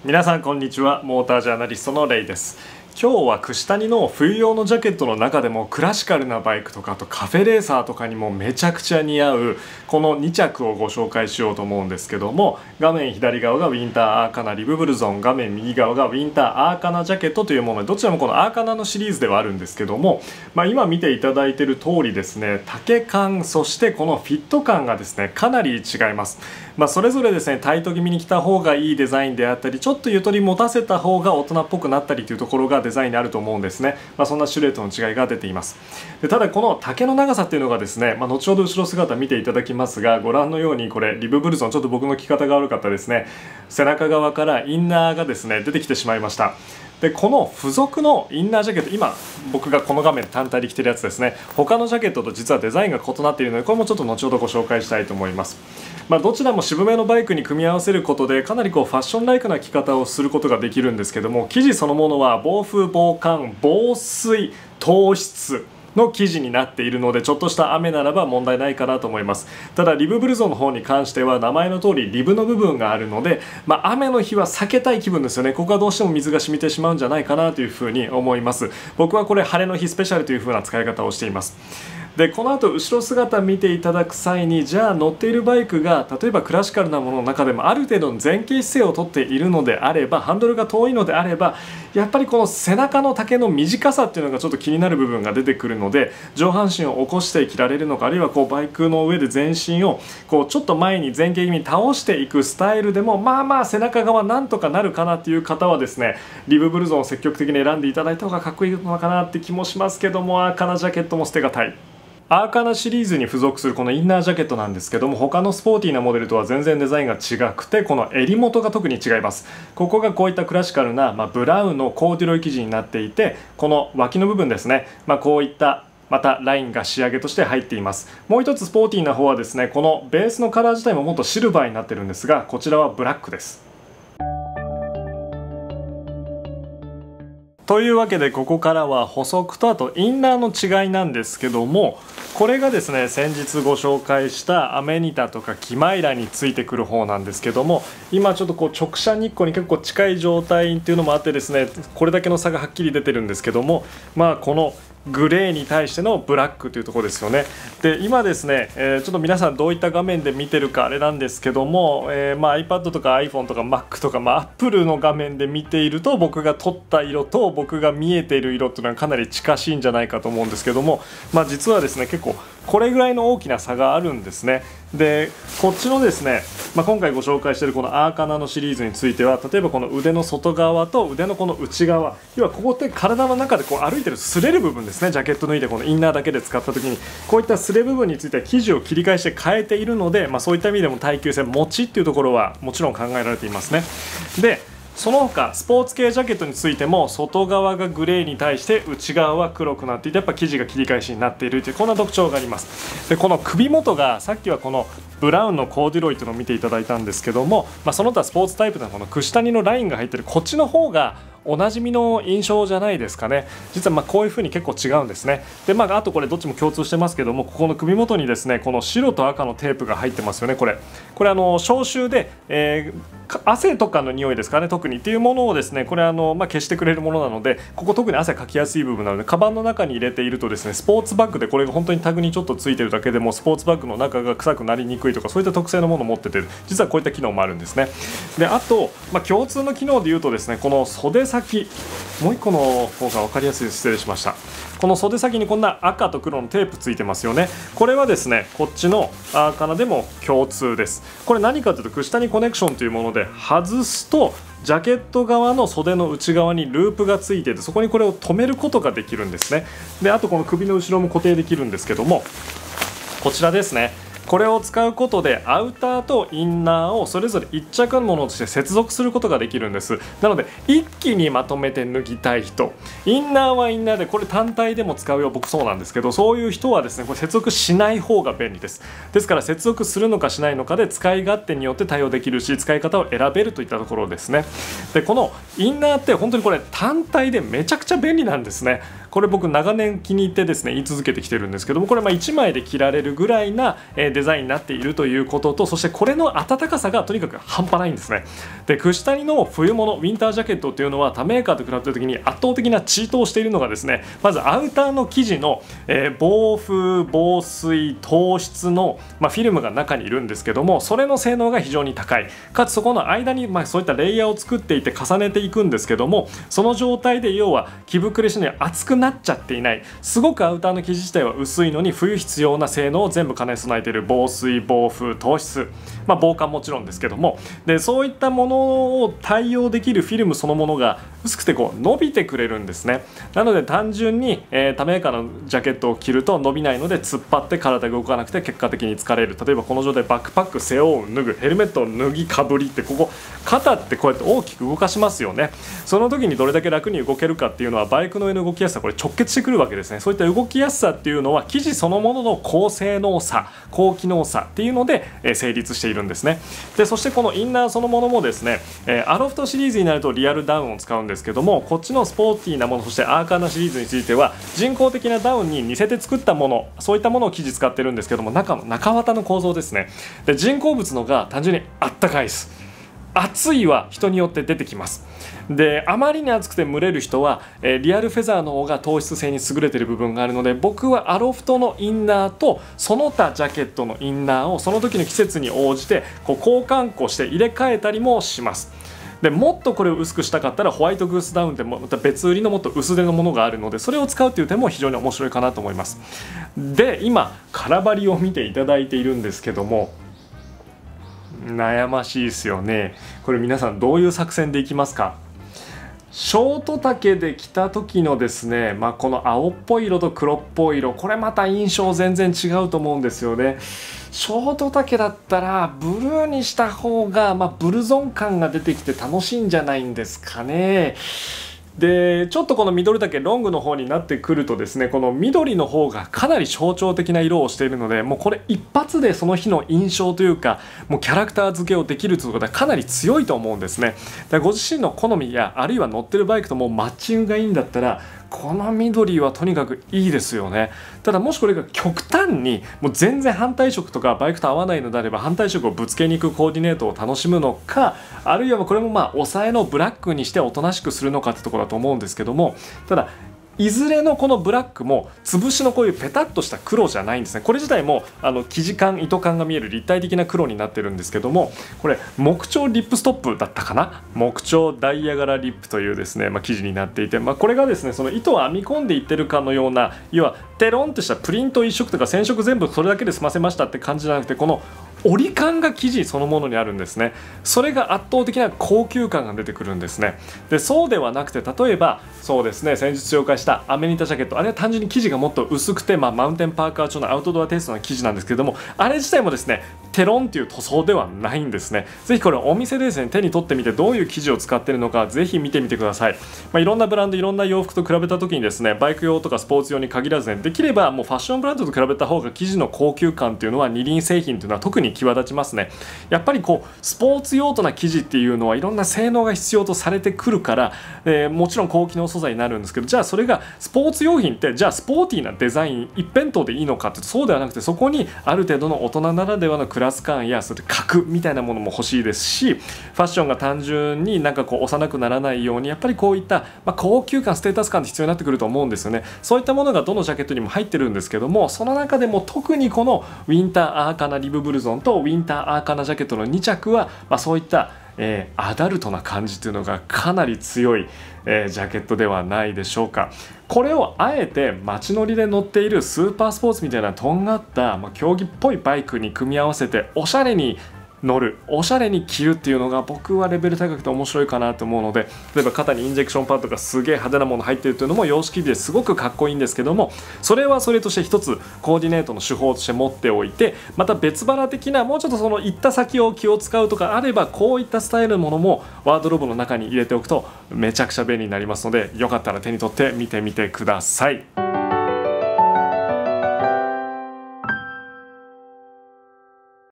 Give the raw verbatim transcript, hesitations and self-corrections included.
皆さんこんにちは。モータージャーナリストのレイです。今日は串谷の冬用のジャケットの中でもクラシカルなバイクとか、あとカフェレーサーとかにもめちゃくちゃ似合うこのに着をご紹介しようと思うんですけども、画面左側がウィンターアーカナリブブルゾン、画面右側がウィンターアーカナジャケットというもので、どちらもこのアーカナのシリーズではあるんですけども、まあ、今見ていただいている通りですね、丈感そしてこのフィット感がですねかなり違います。まあ、それぞれですねタイト気味に着た方がいいデザインであったり、ちょっとゆとり持たせた方が大人っぽくなったりというところがデザインにあると思うんですね。まあ、そんなシルエットの違いが出ています。でただこの丈の長さっていうのがですね、まあ、後ほど後ろ姿見ていただきますが、ご覧のようにこれリブブルゾン、ちょっと僕の着方が悪かったですね。背中側からインナーがですね出てきてしまいました。でこの付属のインナージャケット、今僕がこの画面単体で着てるやつですね、他のジャケットと実はデザインが異なっているので、これもちょっと後ほどご紹介したいと思います。まあ、どちらも渋めのバイクに組み合わせることでかなりこうファッションライクな着方をすることができるんですけども、生地そのものは防風防寒防水糖質の生地になっているので、ちょっとした雨ならば問題ないかなと思います。ただリブブルゾンの方に関しては名前の通りリブの部分があるので、まあ、雨の日は避けたい気分ですよね。ここはどうしても水が染みてしまうんじゃないかなというふうに思います。僕はこれ晴れの日スペシャルというふうな使い方をしています。でこの後後ろ姿見ていただく際に、じゃあ乗っているバイクが例えばクラシカルなものの中でもある程度の前傾姿勢をとっているのであれば、ハンドルが遠いのであれば、やっぱりこの背中の丈の短さっていうのがちょっと気になる部分が出てくるので、上半身を起こして着られるのか、あるいはこうバイクの上で全身をこうちょっと前に前傾気味に倒していくスタイルでも、まあまあ背中側なんとかなるかなっていう方はですね、リブブルゾンを積極的に選んでいただいた方がかっこいいのかなって気もしますけども、アーカナジャケットも捨てがたい。アーカナシリーズに付属するこのインナージャケットなんですけども、他のスポーティーなモデルとは全然デザインが違くて、この襟元が特に違います。ここがこういったクラシカルな、まあ、ブラウンのコーデュロイ生地になっていて、この脇の部分ですね、まあ、こういったまたラインが仕上げとして入っています。もう一つスポーティーな方はですね、このベースのカラー自体ももっとシルバーになってるんですが、こちらはブラックです。というわけでここからは補足とあとインナーの違いなんですけども、これがですね先日ご紹介したアメニタとかキマイラについてくる方なんですけども、今ちょっとこう直射日光に結構近い状態っていうのもあってですね、これだけの差がはっきり出てるんですけども、まあこのグレーに対してのブラックというところですよね。で今ですね、えー、ちょっと皆さんどういった画面で見てるかあれなんですけども、えーまあ、iPad とか iPhone とか Mac とか、まあ、Apple の画面で見ていると、僕が撮った色と僕が見えている色っていうのはかなり近しいんじゃないかと思うんですけども、まあ、実はですね結構これぐらいの大きな差があるんですね。でこっちのですね、まあ、今回ご紹介しているこのアーカナのシリーズについては、例えばこの腕の外側と腕のこの内側、要はここって体の中でこう歩いてる擦れる部分ですね。ジャケット脱いでこのインナーだけで使った時にこういった擦れ部分については生地を切り返して変えているので、まあ、そういった意味でも耐久性持ちっていうところはもちろん考えられていますね。でその他スポーツ系ジャケットについても、外側がグレーに対して内側は黒くなっていて、やっぱ生地が切り返しになっているというこんな特徴があります。でこの首元がさっきはこのブラウンのコーデュロイというのを見ていただいたんですけども、まあ、その他スポーツタイプのこの串谷のラインが入っているこっちの方がおなじみの印象じゃないですかね。実はまあこういう風に結構違うんですね。でまああとこれどっちも共通してますけども、ここの首元にですねこの白と赤のテープが入ってますよね。これこれあの消臭で、えー、汗とかの匂いですかね特にっていうものをですね、これあの、まあ、消してくれるものなので、ここ特に汗かきやすい部分なので、カバンの中に入れているとですね、スポーツバッグでこれが本当にタグにちょっとついてるだけでもスポーツバッグの中が臭くなりにくいとか、そういった特性のものを持ってて、実はこういった機能もあるんですね。であと、まあ、共通の機能でいうとですね、この袖先、もういっこの方が分かりやすいです。失礼しました。この袖先にこんな赤と黒のテープついてますよね。これはですねこっちのアーカナでも共通です。これ何かというと串谷コネクションというもので、外すとジャケット側の袖の内側にループがついていて、そこにこれを留めることができるんですね。であとこの首の後ろも固定できるんですけども、こちらですね、これを使うことでアウターとインナーをそれぞれ一着のものとして接続することができるんです。なので一気にまとめて脱ぎたい人、インナーはインナーでこれ単体でも使うよ、僕そうなんですけど、そういう人はですねこれ接続しない方が便利です。ですから接続するのかしないのかで使い勝手によって対応できるし、使い方を選べるといったところですね。でこのインナーって本当にこれ単体でめちゃくちゃ便利なんですね。 これ僕長年気に入ってですね言い続けてきてるんですけども、これまあいちまいで着られるぐらいなデザインになっているということと、そしてこれの暖かさがとにかく半端ないんですね。で串谷の冬物ウィンタージャケットっていうのは他メーカーと比べた時に圧倒的なチートをしているのがですね、まずアウターの生地の、えー、防風防水透湿の、まあ、フィルムが中にいるんですけども、それの性能が非常に高い、かつそこの間に、まあ、そういったレイヤーを作っていて重ねていくんですけども、その状態で要は着膨れしに熱くなっちゃっていない、すごくアウターの生地自体は薄いのに冬必要な性能を全部兼ね備えている防水防風透湿、まあ、防寒もちろんですけども、でそういったものを対応できるフィルムそのものが薄くてこう伸びてくれるんですね。なので単純に、えー、他メーカーのジャケットを着ると伸びないので突っ張って体が動かなくて結果的に疲れる。例えばこの状態バックパック背負う脱ぐヘルメットを脱ぎかぶりって、ここ肩ってこうやって大きく動かしますよね。その時にどれだけ楽に動けるかっていうのはバイクの上の動きやすさ、これ直結してくるわけですね。そういった動きやすさっていうのは生地そのものの高性能さ高機能さっていうので、えー、成立しているんですね。でそしてこのインナーそのものもですね、えー、アロフトシリーズになるとリアルダウンを使うんですけども、こっちのスポーティーなもの、そしてアーカーナシリーズについては人工的なダウンに似せて作ったもの、そういったものを生地使ってるんですけども、中の中綿の構造ですね。で人工物のが単純にあったかいです。暑いは人によって出てきます。であまりに暑くて蒸れる人は、えー、リアルフェザーの方が糖質性に優れている部分があるので、僕はアロフトのインナーとその他ジャケットのインナーをその時の季節に応じてこう交換庫して入れ替えたりもします。でもっとこれを薄くしたかったらホワイトグースダウンでもまた別売りのもっと薄手のものがあるので、それを使うという点も非常に面白いかなと思います。で今空張りを見ていただいているんですけども、悩ましいですよね。これ皆さんどういう作戦でいきますか？ショート丈で着た時のですね、まあ、この青っぽい色と黒っぽい色、これまた印象全然違うと思うんですよね。ショート丈だったらブルーにした方が、まあ、ブルゾン感が出てきて楽しいんじゃないんですかね。でちょっとこの緑丈ロングの方になってくるとですね、この緑の方がかなり象徴的な色をしているので、もうこれ一発でその日の印象というかもうキャラクター付けをできるということはかなり強いと思うんですね。だからご自身の好みやあるいは乗ってるバイクともマッチングがいいんだったらこの緑はとにかくいいですよね。ただもしこれが極端にもう全然反対色とかバイクと合わないのであれば反対色をぶつけに行くコーディネートを楽しむのか、あるいはこれもまあ抑えのブラックにしておとなしくするのかってところだと思うんですけども、ただいずれのこのブラックも潰しのこういうペタッとした黒じゃないんですね。これ自体もあの生地感糸感が見える立体的な黒になってるんですけども、これ木彫リップストップだったかな、木彫ダイヤ柄リップというですね、まあ、生地になっていて、まあ、これがですねその糸を編み込んでいってるかのような、要はテロンとしたプリント一色とか染色全部それだけで済ませましたって感じじゃなくて、この折り感が生地そのものにあるんですね。それが圧倒的な高級感が出てくるんですね。でそうではなくて、例えばそうですね先日紹介したアメニタジャケット、あれは単純に生地がもっと薄くて、まあ、マウンテンパーカー調のアウトドアテイストな生地なんですけれども、あれ自体もですねテロンっていう塗装ではないんですね。ぜひこれお店でですね手に取ってみてどういう生地を使っているのかぜひ見てみてください。まあ、いろんなブランドいろんな洋服と比べた時にですね、バイク用とかスポーツ用に限らずね、できればもうファッションブランドと比べた方が生地の高級感っていうのは二輪製品というのは特に際立ちますね。やっぱりこうスポーツ用途な生地っていうのはいろんな性能が必要とされてくるから、えー、もちろん高機能素材になるんですけど、じゃあそれがスポーツ用品ってじゃあスポーティーなデザイン一辺倒でいいのかってそうではなくて、そこにある程度の大人ならではのクラス感やそれ格みたいなものも欲しいですし、ファッションが単純になんかこう幼くならないようにやっぱりこういった、まあ、高級感ステータス感って必要になってくると思うんですよね。そういったものがどのジャケットにも入ってるんですけども、その中でも特にこのウィンターアーカナリブブルゾンとウィンターアーカナジャケットのに着は、まあ、そういった、えー、アダルトな感じというのがかなり強い、えー、ジャケットではないでしょうか。これをあえて街乗りで乗っているスーパースポーツみたいなとんがった、まあ、競技っぽいバイクに組み合わせておしゃれに乗る、おしゃれに着るっていうのが僕はレベル高くて面白いかなと思うので、例えば肩にインジェクションパッドがすげえ派手なもの入っているというのも様式美ですごくかっこいいんですけども、それはそれとして一つコーディネートの手法として持っておいて、また別腹的なもうちょっとその行った先を気を使うとかあれば、こういったスタイルのものもワードローブの中に入れておくとめちゃくちゃ便利になりますので、よかったら手に取って見てみてください。